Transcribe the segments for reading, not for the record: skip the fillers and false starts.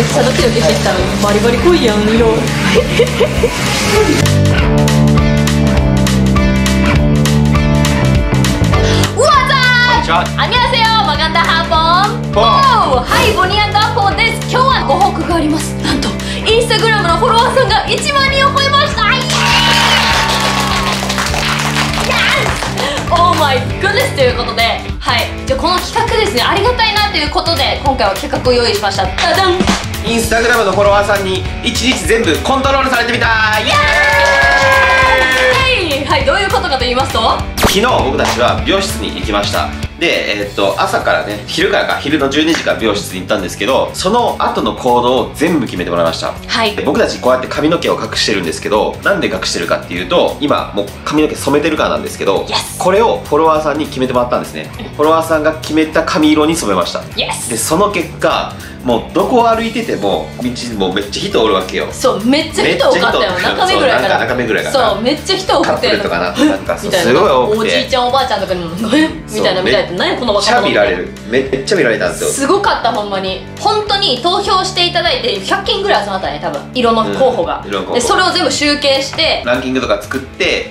っちゃドキドキしてきたの。バリバリ濃いやん色。アニョハセヨ、マガンダハポン。はい、ボニー&アポンです。今日はご報告があります。なんとインスタグラムのフォロワーさんが1万人を超えました。オーマイグッネスということで、はい、じゃあこの企画ですね、ありがたいなということで今回は企画を用意しました。ダダン。 インスタグラムのフォロワーさんに1日全部コントロールされてみたい。イエーイ。はい、どういうことかと言いますと、昨日僕たちは美容室に行きました。で、朝からね、昼の12時から美容室に行ったんですけど、その後の行動を全部決めてもらいました。はい。僕たちこうやって髪の毛を隠してるんですけど、なんで隠してるかっていうと、今もう髪の毛染めてるからなんですけど、これをフォロワーさんに決めてもらったんですね。フォロワーさんが決めた髪色に染めました。で、その結果、もうどこを歩いてても道もうめっちゃ人おるわけよ。そう、めっちゃ人多かったよ。中目ぐらいから。中目ぐらいから。そう、めっちゃ人多くて。カップルとかなんかすごい多くて。おじいちゃんおばあちゃんとかにもみたいな見られて、何この若者。めっちゃ見られる。めっちゃ見られたんですよ。すごかったほんまに。本当に投票していただいて100件ぐらい集まったね、多分色の候補が。で、それを全部集計してランキングとか作って、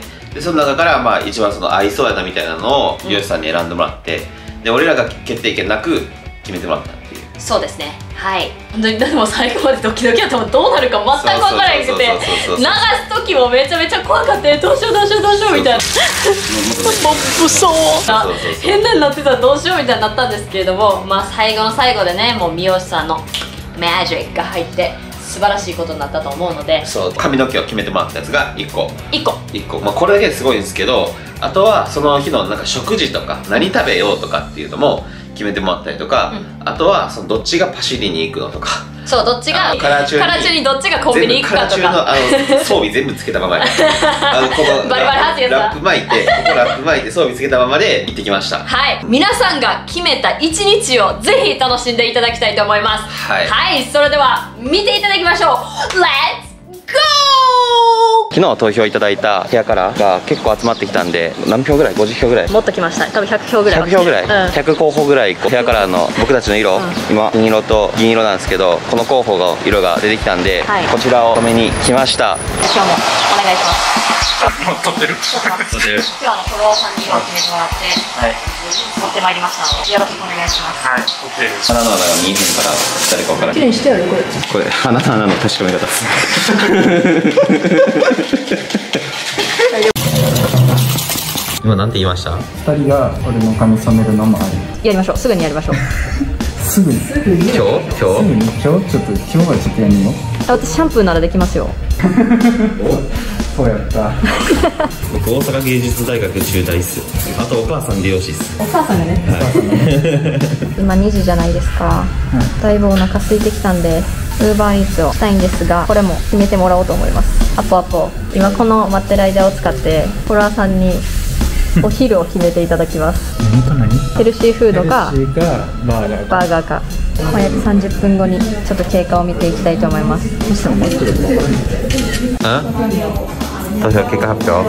でその中からまあ一番その合いそうやなみたいなのを美容師さんに選んでもらって、で俺らが決定権なく決めてもらったっていう。そうですね。はい、本当にでも最後までドキドキやったらどうなるか全く分からなくて、流す時もめちゃめちゃ怖かった。どうしようどうしようどうしようみたいな、モップそう変なになってたらどうしようみたいになったんですけれども、まあ最後の最後でね、もう美容師さんのマジックが入って素晴らしいことになったと思うので、そう、髪の毛を決めてもらったやつが1個、まあこれだけですごいんですけど、あとはその日のなんか食事とか何食べようとかっていうのも決めてもらったりとか、あとはそのどっちがパシリに行くのとか、そう、どっちがカラー中にどっちがコンビニ行くかとか、カラー中の装備全部つけたままでここバリバリハズやつだ、ラップ巻いて、ここラップ巻いて装備つけたままで行ってきました。はい、皆さんが決めた一日をぜひ楽しんでいただきたいと思います。はい、それでは見ていただきましょう。レッツゴー。昨日投票いただいたヘアカラーが結構集まってきたんで、何票ぐらい？50票ぐらい？もっときました。多分100票ぐらい。100票ぐらい、100候補ぐらいヘアカラーの僕たちの色、今金色と銀色なんですけど、この候補の色が出てきたんで、こちらを止めに来ました。今日もお願いします。撮ってる？撮ってる。今日フォロワーさんに色を決めてもらって、持ってまいりましたので、よろしくお願いします。はい、撮ってる。鼻の穴が見えへんから誰か分からん。綺麗にしてやるこれ。これ鼻の穴の確かめ方です。今なんて言いました？2人が俺の髪染めるのもあり。やりましょう。すぐにやりましょう。すぐに？今日？今日ちょっと今日はちょっとやんよ。私シャンプーならできますよ。そうやった。僕大阪芸術大学中退っすよ。あとお母さん美容師っす。お母さんがね。今2時じゃないですか。だいぶお腹空いてきたんでUber Eatsをしたいんですが、これも決めてもらおうと思います。アポ今この待ってる間を使ってフォロワーさんにお昼を決めていただきます。ヘルシーフードかバーガーか。約30分後にちょっと経過を見ていきたいと思います。投票結果発表。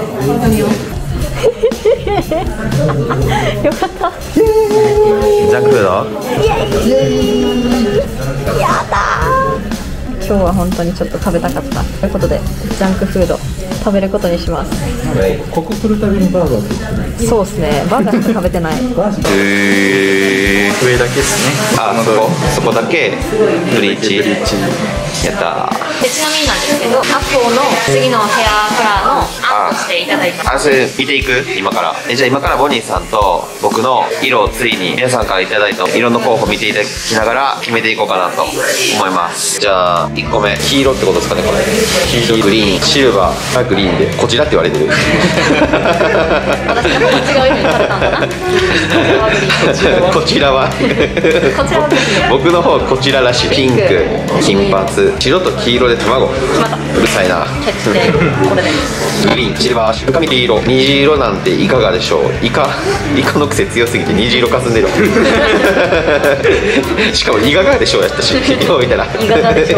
よかった。ジャンクフード。やだー。今日は本当にちょっと食べたかったということで、ジャンクフード食べることにします。ここ来るたびにバーガー。そうですね、バーガーしか食べてない。上だけですね。そこだけブリーチ。やったー。ちなみになんですけど、アポの次のヘアカラーの案としていただいてます。それ見ていく？今からじゃあ今からボニーさんと僕の色をついに皆さんからいただいた色の候補見ていただきながら決めていこうかなと思います。じゃあ1個目、黄色ってことですかね。これ黄色、グリーン、シルバー、グリーンでこちらって言われてる。私の方違う意味にされたんだな。こちらは僕の方こちららしい。ピンク、金髪、 つ、白と黄色で卵。うるさいな。 決定。これでグリーン、シルバー、白髪黄色。虹色なんていかがでしょう。イカの癖強すぎて虹色かすんでる。しかもいかがでしょうやったし、よう見たらいかがでしょう。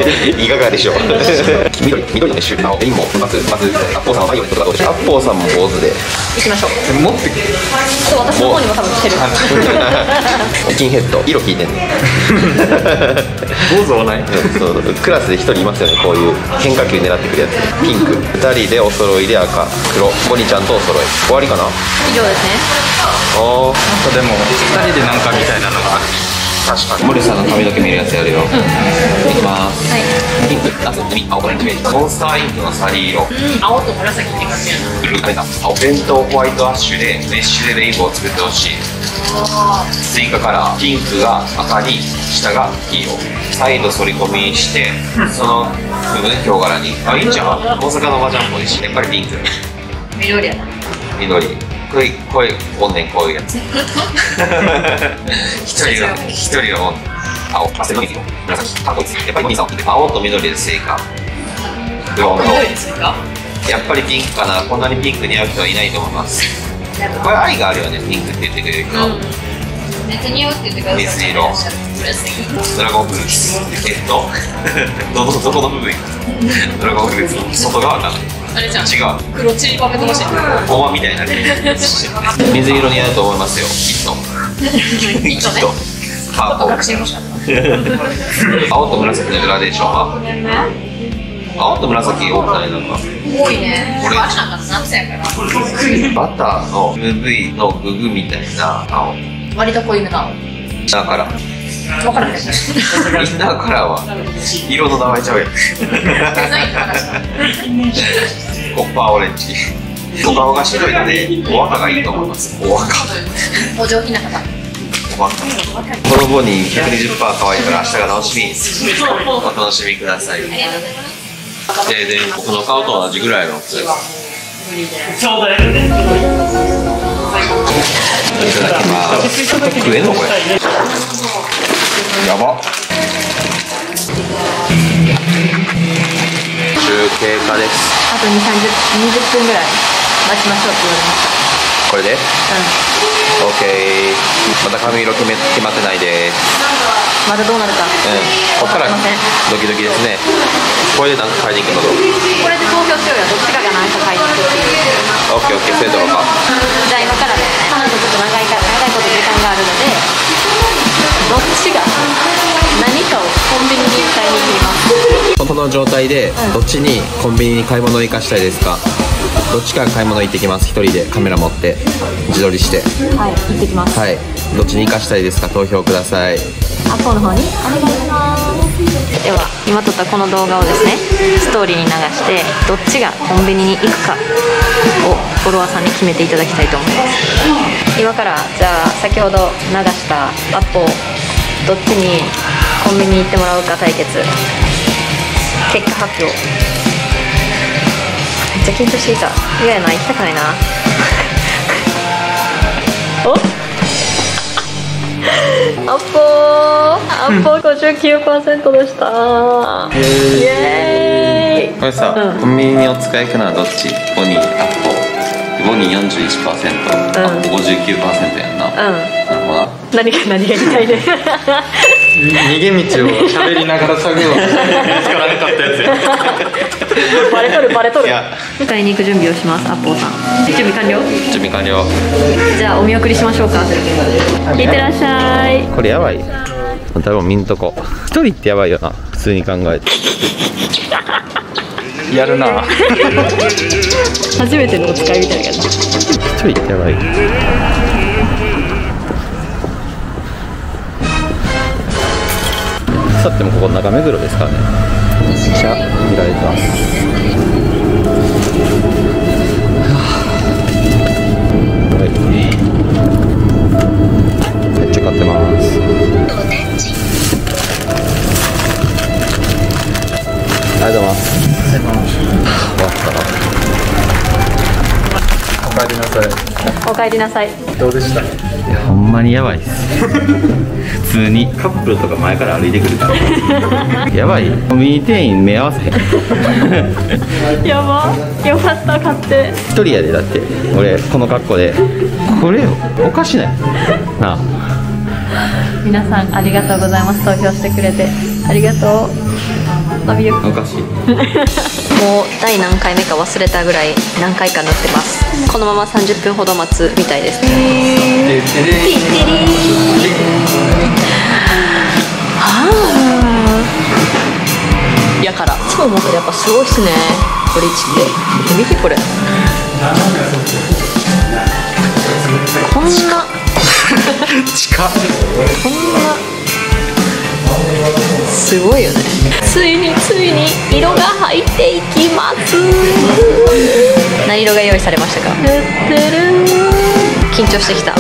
緑のシュ青、レインボー、まずアッポーさんはバイオレットとかどうでしょう。アッポーさんも坊主で行きましょう。 持ってそう、私の方にも多分来てる。 スキンヘッド、色聞いてんね。 坊主はない。 そうクラスで1人いますよね、こういう変化球狙ってくるやつ。ピンク2人でお揃いで赤黒、ボニーちゃんとお揃い。終わりかな。 以上ですね。 ああ、 でも2人でなんかみたいなのが確かに森さんの髪の毛見るやつやるよ。いきます。 はい。 ピンク、夏、海、青、オレンジ、モンスターインクのサリー色。 青と紫って感じやな。 ブルーカレーだ。青、伝統ホワイトアッシュでメッシュでレインボーを作ってほしい。追加カラー、ピンクが赤に下が黄色。サイド反り込みにしてその部分ヒョウ柄に。あ、いいんじゃん。大阪のおばちゃんっぽいし、やっぱりピンク。 緑やな。 緑。これおんねん、こういうやつ。一人が青、汗の緑、紫、こいつ。やっぱりお兄さん青と緑で正解。やっぱりピンクかな。こんなにピンク似合う人はいないと思います。これ愛があるよね、ピンクって言ってくれる人。 めっちゃ似合うって言ってください。 水色、ドラゴンフルーツ。どこの部分？ドラゴンフルーツの外側かな。 あれじゃん。 違う。 黒チリパペットマシン。 ごまみたいなね。水色似合うと思いますよ、きっと。 きっとね。 パーポー。 確信欲しかった。 青と紫のグラデーションは。青と紫多くないなんか。 多いね。これあれなんか夏やから。 バターの MV のググみたいな青。 割と濃いめな青。 インナーカラー。 分からない。 インナーカラーは色の名前ちゃうやん。 デザインの話だ。 コッパーオレンジ。お顔が白いのでお赤がいいと思います。お赤。 お上品な方。 このボニー 120% 可愛いから明日が楽しみ。お楽しみください。 ありがとうございます。 で僕の顔と同じぐらいの大きさです。 ちょうどやるね。 いただきます。食えんのこれ。やば。中経過です。 あと20分ぐらい待ちましょうって言われました。 これで？オッケー。まだ髪色決まってないです。 まだどうなるか。 ここからドキドキですね。これで何か買いに行くの？ これで投票しようよ。どっちかが何か買いに行くっていう。 オッケーオッケー、それ取ろうか。 じゃあ今からね、彼女ちょっと長いこと時間があるので、どっちが何かをコンビニに買いに行きます。 この状態でどっちにコンビニに買い物行かしたいですか？どっちか買い物行ってきます。一人でカメラ持って自撮りして。 はい、行ってきます。 はい、どっちに行かしたいですか？投票ください。 アポの方にお願いします。では今撮ったこの動画をですね、ストーリーに流してどっちがコンビニに行くかをフォロワーさんに決めていただきたいと思います。今からじゃあ先ほど流したアポどっちにコンビニに行ってもらうか対決、結果発表。めっちゃ緊張してきた。嫌やな、行きたくないな。おアポ 59% でした。イエーイ。 これさ、コンビニを使い行くのはどっち？ボニー、アッポ。ボニー 41%、アッポ 59% やんな。なるほどな。 何が言いたいね。 逃げ道を喋りながら探るの見つからなかったやつや。 バレとる。買いに行く準備をします。アッポーさん準備完了。じゃあお見送りしましょうか。いってらっしゃい。 これやばい。多分見んとこ。一人ってやばいよな、普通に考えて。 やるな。 初めてのお使いみたいな感じ。 一人ってやばい。さってもここ中目黒ですからね。めっちゃ見られてます。めっちゃ買ってます。ありがとうございます。終わったな。 おかえりなさい。 お帰りなさい。 どうでした？ いやほんまにやばいっす普通にカップルとか前から歩いてくるからやばい。コンビニ店員目合わせへんやば、よかった買って。 一人やで。だって俺この格好でこれおかしないなあ。 皆さんありがとうございます。投票してくれてありがとう。おかしいもう第何回目か忘れたぐらい何回か塗ってます。このまま30分ほど待つみたいです。やからいつも思うけどやっぱすごいっすね、ブリーチって。見てこれこんな近っこんなすごいよね。ついに色が入っていきます。何色が用意されましたか？緊張してきた。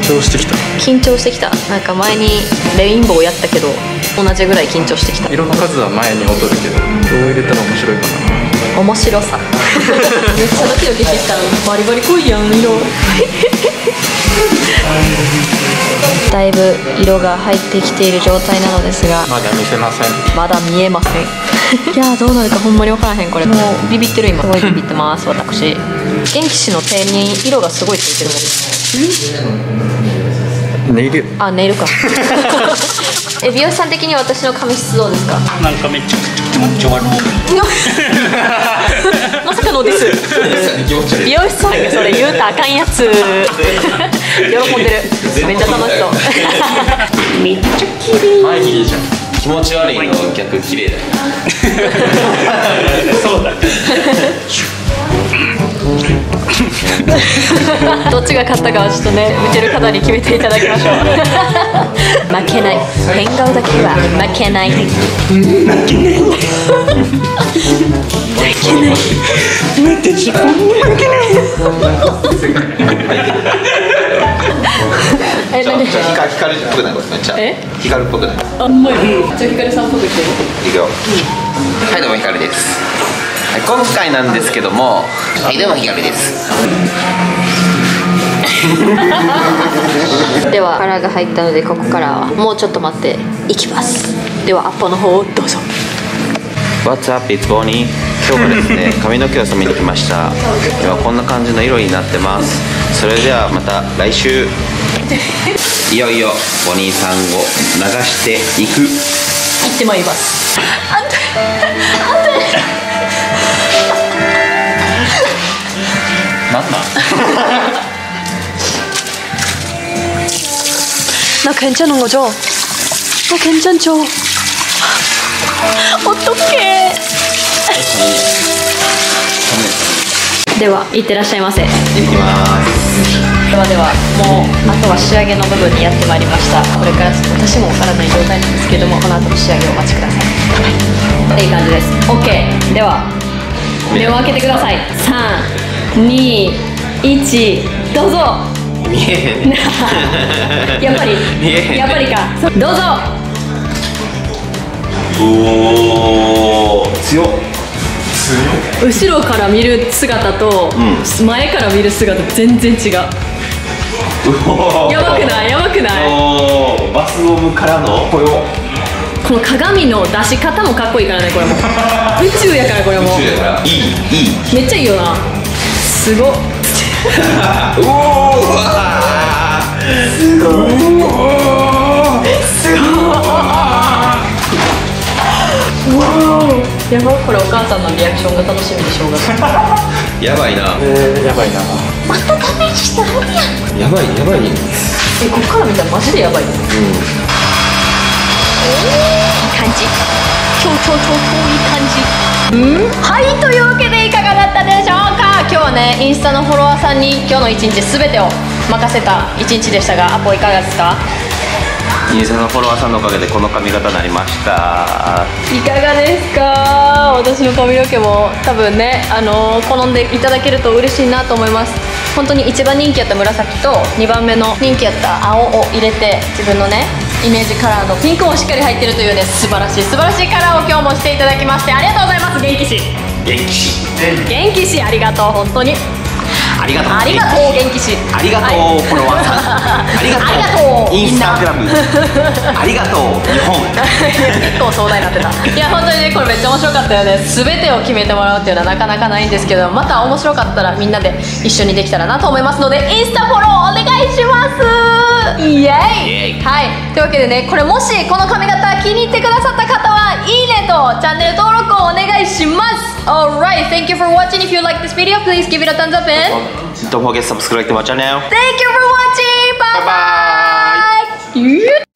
なんか前にレインボーやったけど同じぐらい緊張してきた。 色の数は前に劣るけど、どう入れたら面白いかな。 面白さめっちゃドキドキしてきた。バリバリ濃いやん色だいぶ色が入ってきている状態なのですが、 まだ見せません。 まだ見えませんいやーどうなるかほんまに分からへん。これもうビビってる。今すごいビビってます私。元気氏の手に色がすごいついてるもん。 ネイル。 あ、ネイルか美容師さん的に私の髪質どうですか？ なんかめちゃくちゃ気持ち悪いまさかのです。美容師さんがそれ言うたらあかんやつ喜んでる。めっちゃ楽しそうめっちゃ綺麗。 前切りじゃん。 気持ち悪いの逆綺麗だよそうだどっちが勝ったかはちょっとね見てる方に決めていただきましょう負けない。変顔だけは負けない。 光っぽくない？これめっちゃ光っぽくない？ あんまりじゃあ光さんっぽく言ってる。 いくよ。はいどうも光です。はい、今回なんですけども、はいどうも光です。 ではカラーが入ったのでここからはもうちょっと待っていきます。ではアッポの方をどうぞ。 What's up? It's Bonnie。今日はですね髪の毛を染めに来ました。今こんな感じの色になってます。それではまた来週いよいよボニーさんを流していく。 行ってまいります。 なんだ 나 괜찮은 거죠? 괜찮죠? 어떡해. では行ってらっしゃいませ。 いきます。 ではもうあとは仕上げの部分にやってまいりました。これから私もわからない状態なんですけども、この後の仕上げをお待ちください。いい感じです。 OK。 では目を開けてください。3、2、1どうぞ。 見えへんやっぱりやっぱりか。どうぞ。 おー強っ。 後ろから見る姿と、前から見る姿全然違う。やばくない？やばくない？ おーバスボムからのこの鏡の出し方もかっこいいからね。これも宇宙やから。これも宇宙やからいいめっちゃいいよな。すごっうおーすごいやばい。これお母さんのリアクションが楽しみでしょうがないやばいな。 やばいな。 またダメージしたのや。 やばいやばい。 こっから見たらマジでやばいね。いい感じ。超いい感じ。はい、というわけでいかがだったでしょうか。今日はねインスタのフォロワーさんに今日の一日全てを任せた一日でしたが、アポいかがですか？ インスタのフォロワーさんのおかげでこの髪型になりました。 いかがですか？私の髪の毛も多分ね、好んでいただけると嬉しいなと思います。本当に一番人気やった紫と2番目の人気やった青を入れて、自分のねイメージカラーのピンクもしっかり入ってるというね、素晴らしいカラーを今日もしていただきましてありがとうございます。元気氏ありがとう。本当にありがとうありがとう元気士、 ありがとうフォロワーさん、ありがとうインスタグラム、ありがとう日本。 結構壮大になってた。いや本当にねこれめっちゃ面白かったよね。全てを決めてもらうっていうのはなかなかないんですけど、また面白かったらみんなで一緒にできたらなと思いますので、インスタフォローお願いします。イエイ。はい、というわけでね、これもしこの髪型気に入ってくださった方はいいねとチャンネル登録をお願いします。 Alright, thank you for watching. If you like this video, please give it a thumbs up and Don't forget to subscribe to my channel. thank you for watching. Bye bye.